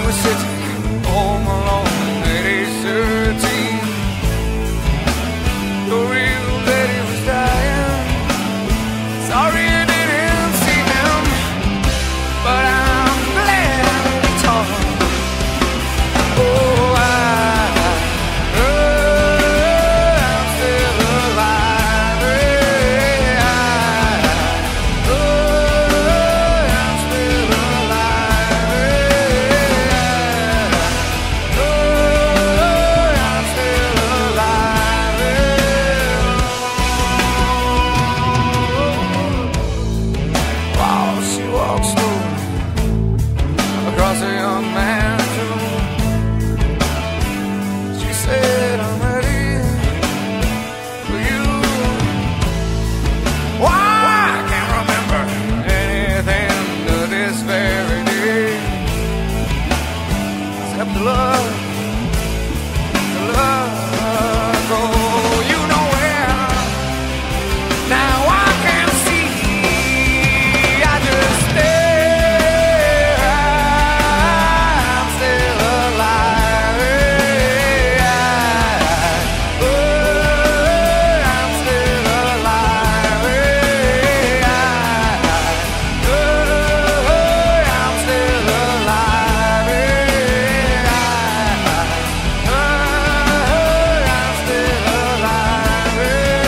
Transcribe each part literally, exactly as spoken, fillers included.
was sitting home alone in eighty thirteen. The real lady was dying. Sorry you didn't see him, but I'm glad it's all. Oh, I, oh, I'm still alive. Yeah, I, oh, I'm still alive. Yeah, oh, I'm still alive. Yeah. While she walks slow across a young man's room, she said, I'm ready for you. Why, I can't remember anything to this very day, except the love, the love. Oh, you know where. Now I can see, I just stare. I'm still alive. Yeah. Oh, I'm still alive. Yeah. Oh, I'm still alive. Yeah. Oh, I'm still alive.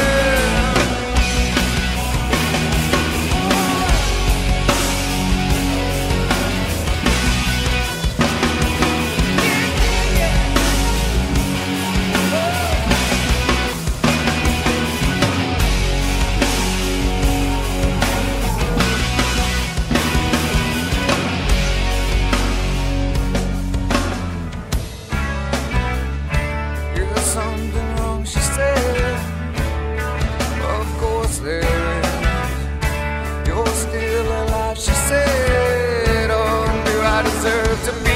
There's something wrong, she said. Of course there is. You're still alive, she said. Oh, do I deserve to be